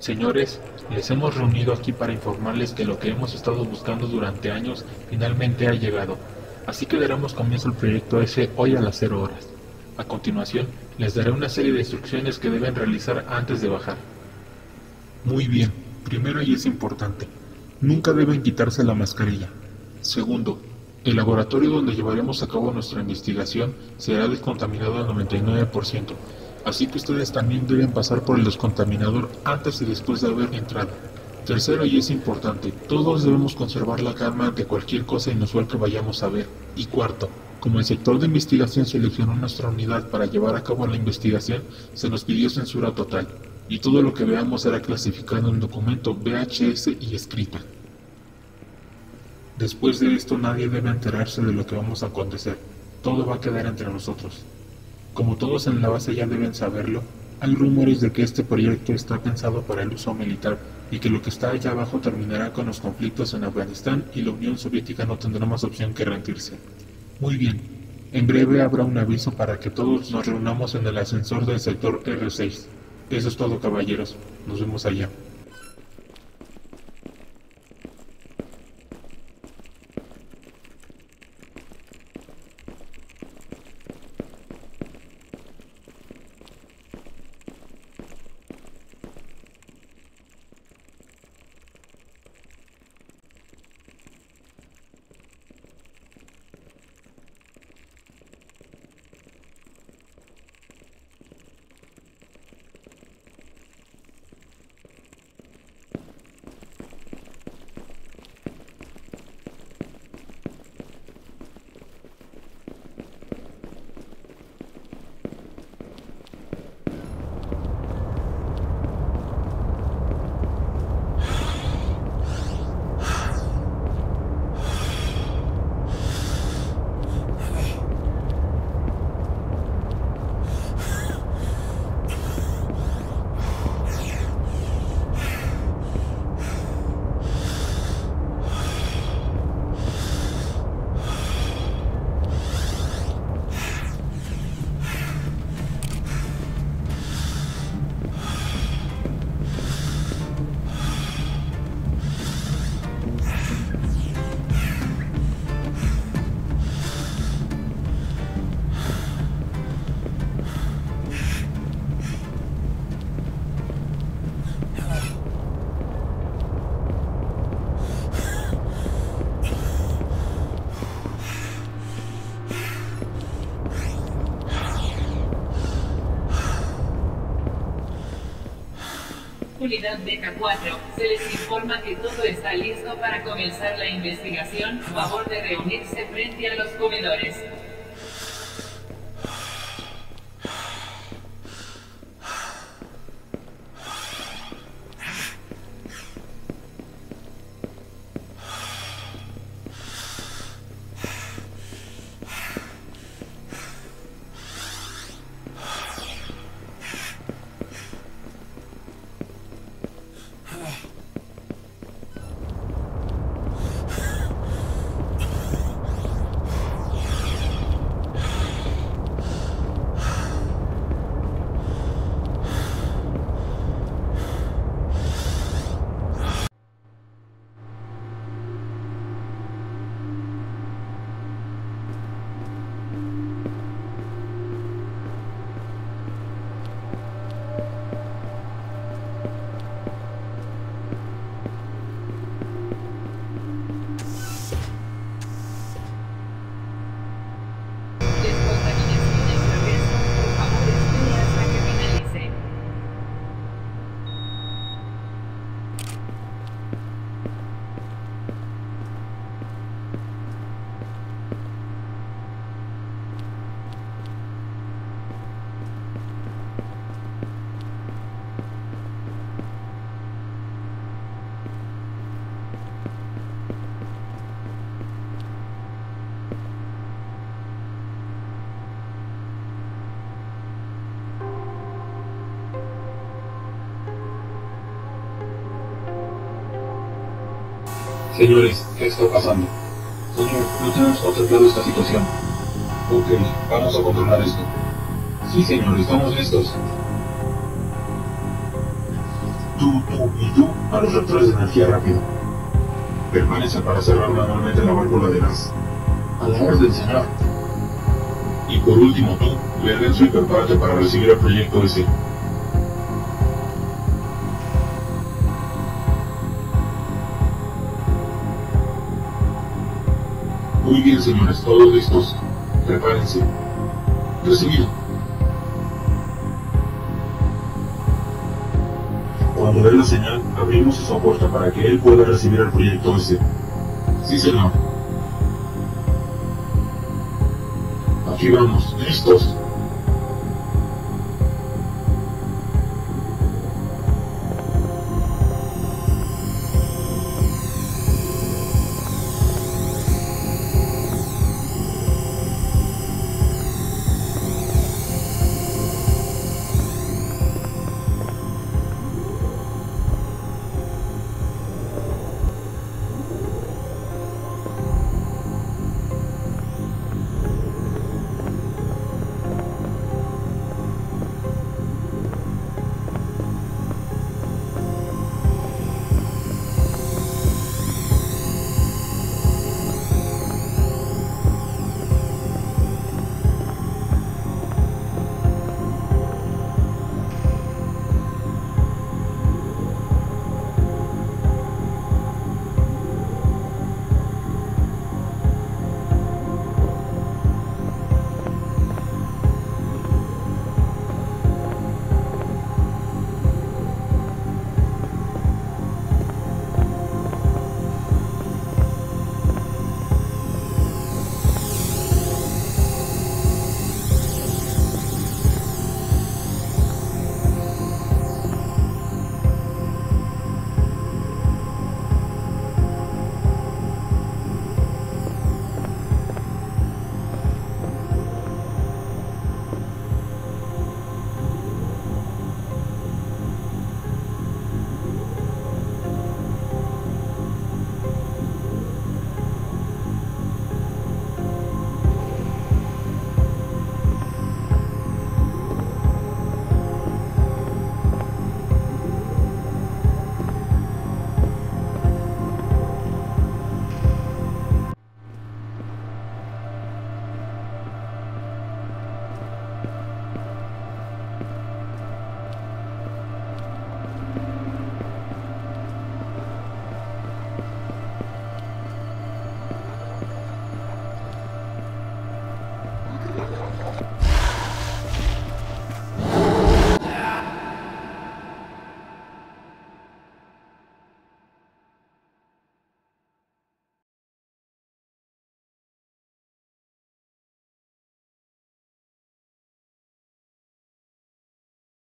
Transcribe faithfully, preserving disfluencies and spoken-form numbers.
Señores, les hemos reunido aquí para informarles que lo que hemos estado buscando durante años finalmente ha llegado. Así que daremos comienzo al proyecto ese hoy a las cero horas. A continuación, les daré una serie de instrucciones que deben realizar antes de bajar. Muy bien, primero y es importante, nunca deben quitarse la mascarilla. Segundo, el laboratorio donde llevaremos a cabo nuestra investigación será descontaminado al noventa y nueve por ciento, así que ustedes también deben pasar por el descontaminador antes y después de haber entrado. Tercero y es importante, todos debemos conservar la calma ante cualquier cosa inusual que vayamos a ver. Y cuarto, como el sector de investigación seleccionó nuestra unidad para llevar a cabo la investigación, se nos pidió censura total, y todo lo que veamos será clasificado en documento V H S y escrito. Después de esto nadie debe enterarse de lo que vamos a acontecer, todo va a quedar entre nosotros. Como todos en la base ya deben saberlo, hay rumores de que este proyecto está pensado para el uso militar y que lo que está allá abajo terminará con los conflictos en Afganistán y la Unión Soviética no tendrá más opción que rendirse. Muy bien, en breve habrá un aviso para que todos nos reunamos en el ascensor del sector R seis. Eso es todo, caballeros, nos vemos allá. Unidad Beta cuatro, se les informa que todo está listo para comenzar la investigación. Favor de reunirse frente a los comedores. Señores, ¿qué está pasando? Señor, no tenemos contemplado esta situación. Ok, vamos a controlar esto. Sí, señor, estamos listos. tú, tú y tú a los reactores de energía rápida. Permanece para cerrar manualmente la válvula de gas. A la orden, señor. Y por último tú, ve adentro y prepárate para recibir el proyecto ese. Muy bien, señores, todos listos. Prepárense. Recibido. Cuando dé la señal, abrimos esa puerta para que él pueda recibir el proyecto ese. Sí, señor. Aquí vamos, listos.